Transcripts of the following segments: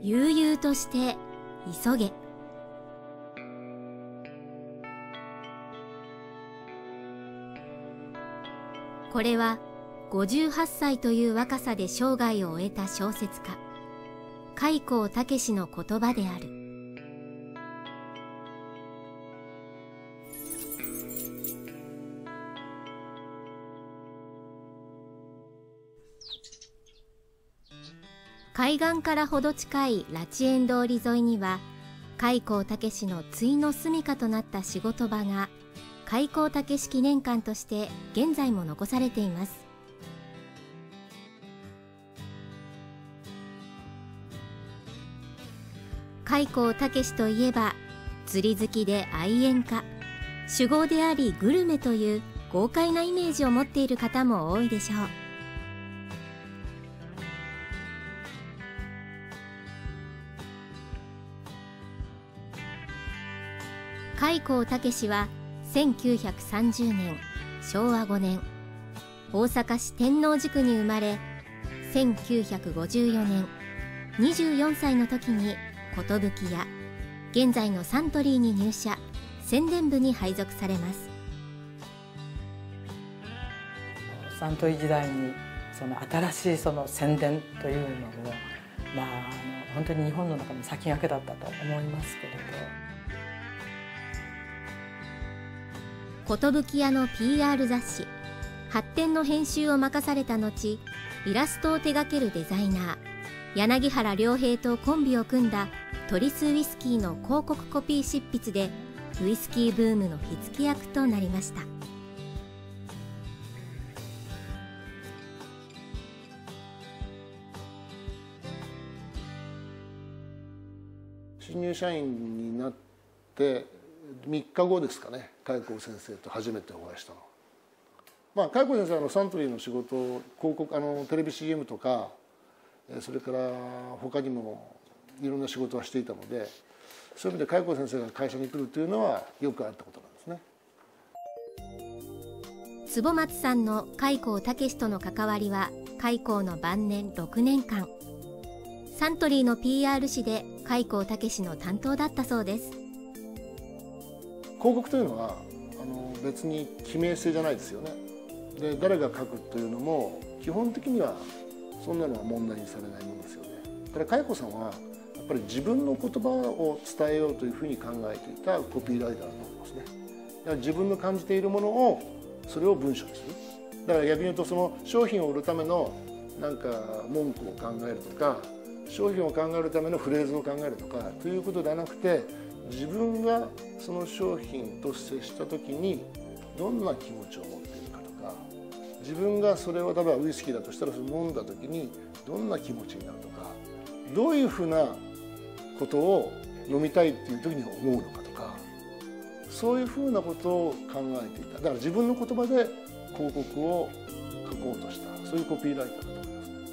悠々として急げ。これは58歳という若さで生涯を終えた小説家開高健の言葉である。海岸からほど近いラチエン通り沿いには開高健の対の住処となった仕事場が開高健記念館として現在も残されています。開高健といえば釣り好きで愛煙家、酒豪でありグルメという豪快なイメージを持っている方も多いでしょう。開高健は1930年昭和5年大阪市天王寺区に生まれ、1954年24歳の時に寿屋、現在のサントリーに入社、宣伝部に配属されます。 サントリー時代にその新しいその宣伝というのも、本当に日本の中の先駆けだったと思いますけれど。 寿屋の PR 雑誌「発展」の編集を任された後、イラストを手掛けるデザイナー柳原良平とコンビを組んだトリスウイスキーの広告コピー執筆でウイスキーブームの火付け役となりました。 新入社員になって3日後ですかね、開高先生と初めてお会いしたの。開高先生はサントリーの仕事を広告テレビ CM とかそれから他にもいろんな仕事はしていたので、そういう意味で開高先生が会社に来るというのはよくあったことなんですね。 坪松さんの開高健との関わりは開高の晩年6年間、サントリーの PR 誌で開高健の担当だったそうです。 広告というのは別に記名性じゃないですよね。で誰が書くというのも基本的にはそんなのは問題にされないものですよね。だから開高さんはやっぱり自分の言葉を伝えようというふうに考えていたコピーライターだと思いますね。だから自分の感じているものをそれを文章にする。だから逆に言うとその商品を売るためのなんか文句を考えるとか、商品を考えるためのフレーズを考えるとかということではなくて、自分がその商品と接した時にどんな気持ちを持っているかとか、自分がそれを例えばウイスキーだとしたらそれを飲んだ時にどんな気持ちになるとか、どういうふうなことを飲みたいっていう時に思うのかとか、そういうふうなことを考えていた。だから自分の言葉で広告を書こうとした、そういうコピーライターだと思います。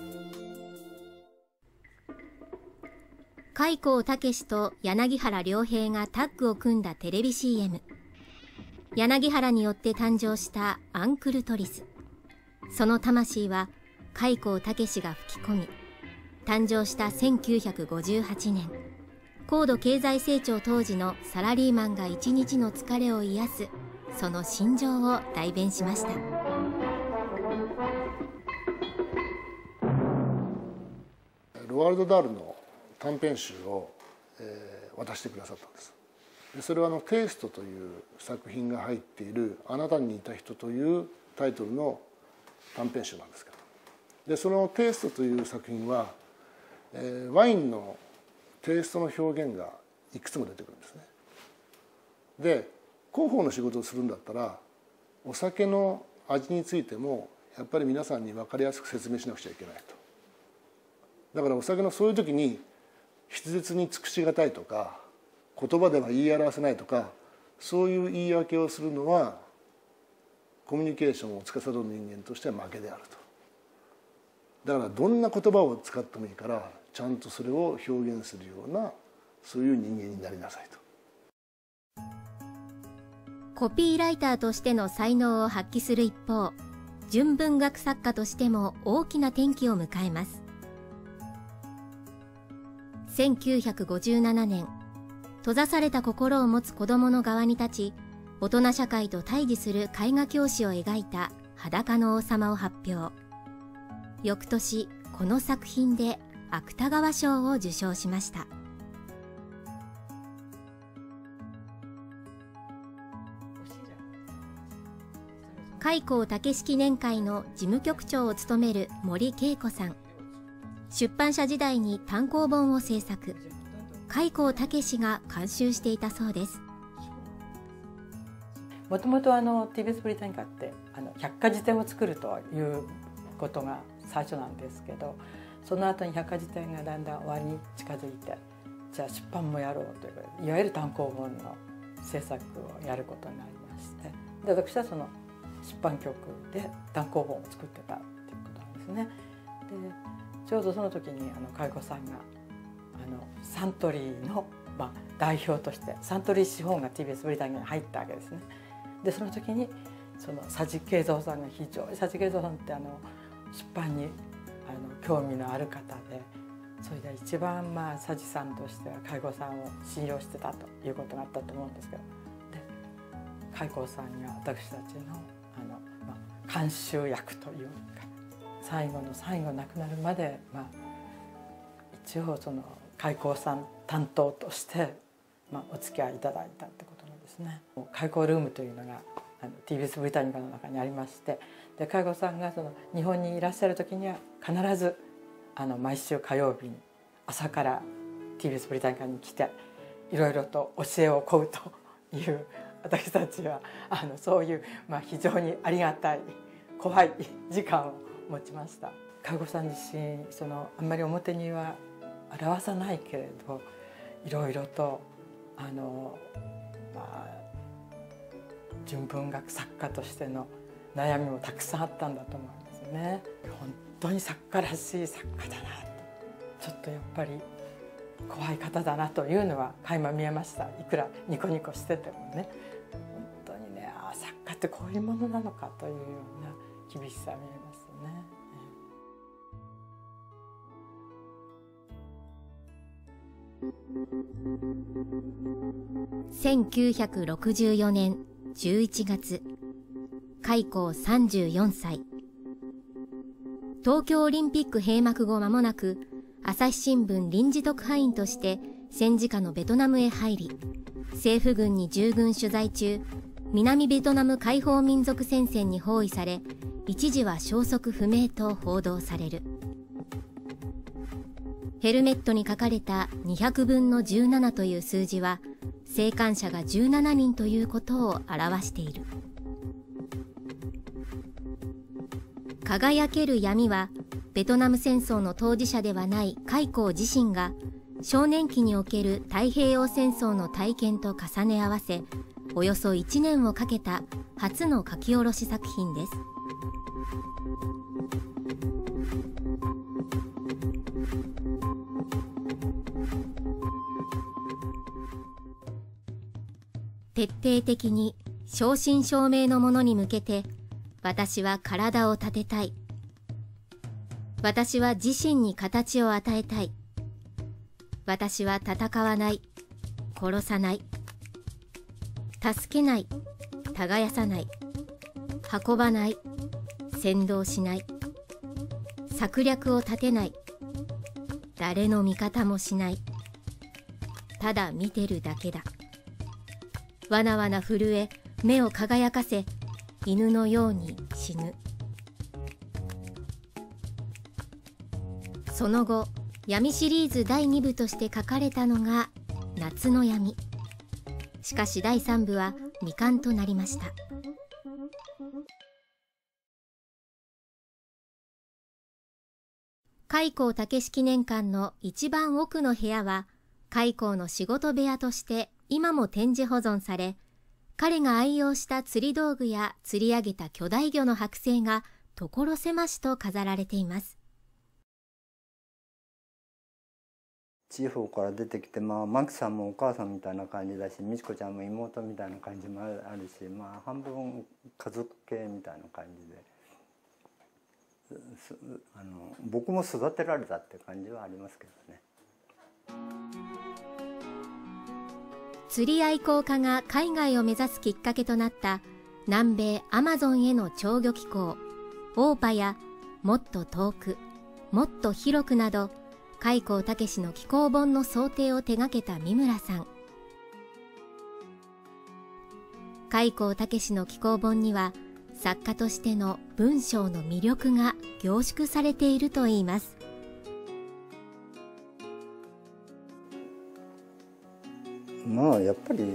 開高健と柳原良平がタッグを組んだテレビ CM、 柳原によって誕生したアンクルトリス。その魂は開高健が吹き込み、誕生した1958年、高度経済成長当時のサラリーマンが一日の疲れを癒す、その心情を代弁しました。 ロワルド・ダールの短編集を、渡してくださったんです。でそれはテイストという作品が入っている「あなたに似た人」というタイトルの短編集なんですけど、でそのテイストという作品は、ワインのテイストの表現がいくつも出てくるんですね。で広報の仕事をするんだったらお酒の味についてもやっぱり皆さんに分かりやすく説明しなくちゃいけないと。だからお酒のそういう時に筆舌に尽くしがたいとか、言葉では言い表せないとか、そういう言い訳をするのはコミュニケーションを司る人間としては負けであると。だからどんな言葉を使ってもいいからちゃんとそれを表現するような、そういう人間になりなさいと。 コピーライターとしての才能を発揮する一方、純文学作家としても大きな転機を迎えます。 1957年、閉ざされた心を持つ子どもの側に立ち、大人社会と対峙する絵画教師を描いた裸の王様を発表。翌年、この作品で芥川賞を受賞しました。開高武史記念会の事務局長を務める森恵子さん。出版社時代に単行本を制作。開高武史が監修していたそうです。 もともとTBS ブリタニカって百科事典を作るということが最初なんですけど、その後に百科事典がだんだん終わりに近づいて、じゃあ出版もやろうということで、いわゆる単行本の制作をやることになりまして、で私はその出版局で単行本を作ってたっていうことなんですね。でちょうどその時に佳代子さんがサントリーの、代表としてサントリー資本が TBS ブリタニカに入ったわけですね。でその時にその佐治慶三さんが非常に佐治慶三さんって出版に興味のある方で、それで一番佐治さんとしては佳代子さんを信用してたということがあったと思うんですけど、で佳代子さんが私たちの監修役というか、最後の最後亡くなるまで、一応その佳代子さん担当として、お付き合いいただいたってことなんですね。佳代子ルームというのがTBS ブリタニカの中にありまして、で佳代子さんがその日本にいらっしゃる時には必ず毎週火曜日に朝から TBS ブリタニカに来ていろいろと教えを請うという、私たちはそういう、非常にありがたい怖い時間を持ちました。佳代子さん自身あんまり表には表さないけれど、いろいろと純文学作家としての悩みもたくさんあったんだと思うんですね。本当に作家らしい作家だなと、ちょっとやっぱり怖い方だなというのは垣間見えました。いくらニコニコしててもね、本当にね、作家ってこういうものなのかというような厳しさ見えますね。 1964年11月、開高34歳。東京オリンピック閉幕後間もなく、朝日新聞臨時特派員として戦時下のベトナムへ入り、政府軍に従軍取材中、南ベトナム解放民族戦線に包囲され、一時は消息不明と報道される。ヘルメットに書かれた200分の17という数字は、生還者が17人ということを表している。輝ける闇は、ベトナム戦争の当事者ではない開高自身が、少年期における太平洋戦争の体験と重ね合わせ、およそ1年をかけた初の書き下ろし作品です。徹底的に正真正銘のものに向けて、私は体を立てたい。私は自身に形を与えたい。私は戦わない。殺さない。助けない。耕さない。運ばない。先導しない。策略を立てない。誰の味方もしない。ただ見てるだけだ。わなわな震え、目を輝かせ、犬のように死ぬ。その後、闇シリーズ第2部として書かれたのが夏の闇。しかし第3部は未完となりました。開高武史記念館の一番奥の部屋は、開高の仕事部屋として今も展示保存され、彼が愛用した釣り道具や釣り上げた巨大魚の剥製が所狭しと飾られています。 地方から出てきて、マキさんもお母さんみたいな感じだし、美智子ちゃんも妹みたいな感じもあるし、半分家族系みたいな感じで、僕も育てられたって感じはありますけどね。 釣り愛好家が海外を目指すきっかけとなった南米アマゾンへの釣魚機構オーパやもっと遠くもっと広くなど、海光武の紀行本の装丁を手掛けた三村さん。海光武の紀行本には作家としての文章の魅力が凝縮されているといいます。 まあやっぱり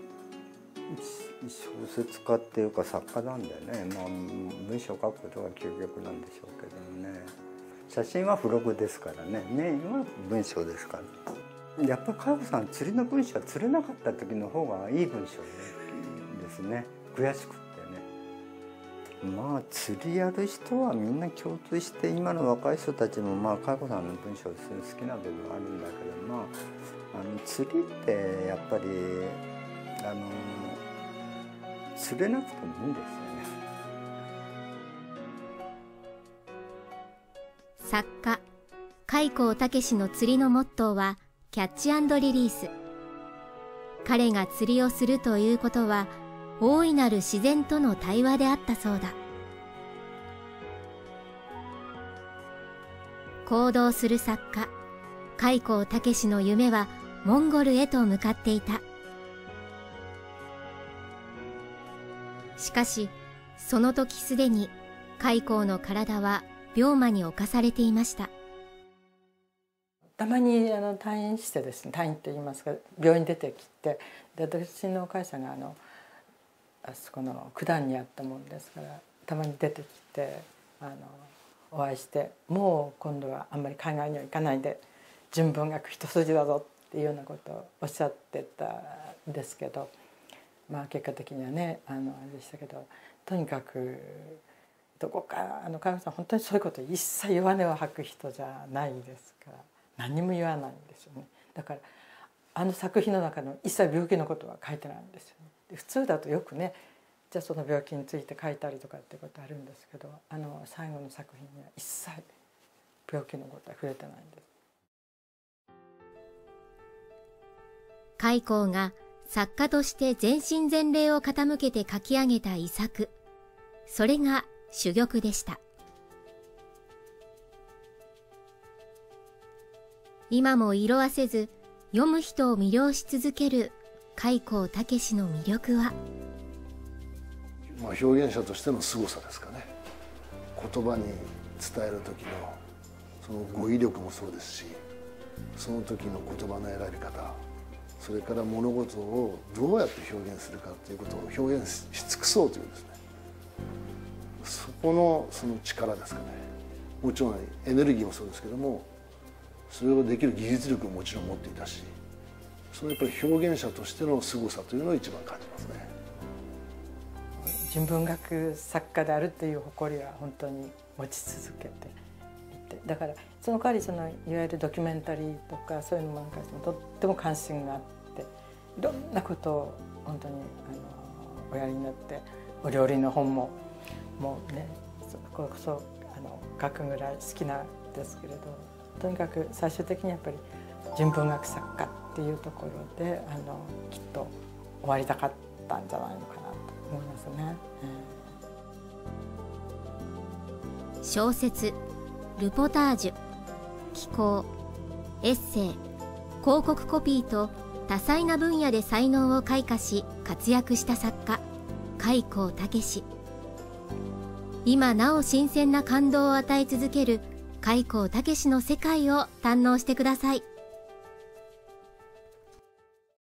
小説家っていうか作家なんでね、まあ、文章を書くことが究極なんでしょうけどもね。写真は付録ですからね、メインは文章ですから。やっぱり佳代子さん、釣りの文章は釣れなかった時の方がいい文章ですね。悔しくってね。まあ釣りやる人はみんな共通して、今の若い人たちもまあ佳代子さんの文章好きな部分はあるんだけど、まあ釣りってやっぱり釣れなくてもいいんですよね。 作家海光武の釣りのモットーはキャッチ&リリース。彼が釣りをするということは大いなる自然との対話であったそうだ。行動する作家海光武の夢はモンゴルへと向かっていた。しかしその時すでに海光の体は病魔に侵されていました。 たまに退院してですね、退院といいますか、病院に出てきて、で私の会社があそこの九段にあったもんですから、たまに出てきてお会いして、もう今度はあんまり海外には行かないで純文学一筋だぞっていうようなことをおっしゃってたんですけど、まあ結果的にはねあれでしたけど、とにかくどこか佳代子さん本当にそういうこと一切弱音を吐く人じゃないですから、何にも言わないんですよね。だから作品の中の一切病気のことは書いてないんですよね。で普通だとよくね、じゃあその病気について書いたりとかってことあるんですけど、最後の作品には一切病気のことは触れてないんです。 海光が作家として全身全霊を傾けて書き上げた遺作、それが珠玉でした。今も色あせず読む人を魅了し続ける海光武の魅力は、 まあ、表現者としての凄さですかね。言葉に伝える時のその語彙力もそうですし、その時の言葉の選び方、それから物事をどうやって表現するかということを表現し尽くそうというですね、そこのその力ですかね。もちろんエネルギーもそうですけども、それをできる技術力ももちろん持っていたし、そのやっぱり表現者としての凄さというのを一番感じますね。 純文学作家であるという誇りは本当に持ち続けていて、だからその代わりいわゆるドキュメンタリーとかそういうのに関してもとっても関心があって、いろんなことを本当におやりになって、お料理の本ももうね、これこそ書くぐらい好きなんですけれど、とにかく最終的にやっぱり純文学作家っていうところできっと終わりたかったんじゃないのかなと思いますね。 小説、ルポタージュ、紀行、エッセイ、広告コピーと多彩な分野で才能を開花し活躍した作家海光武。今なお新鮮な感動を与え続ける海光武の世界を堪能してください。